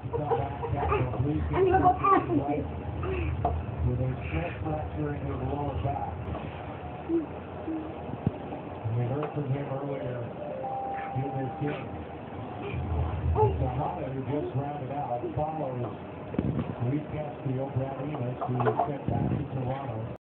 And look what happened. With a stress fracture in his lower back. We heard from him earlier in this game. Tejada, who just rounded out, follows Luis Castillo, Brad Enos, who is sent back to Toronto.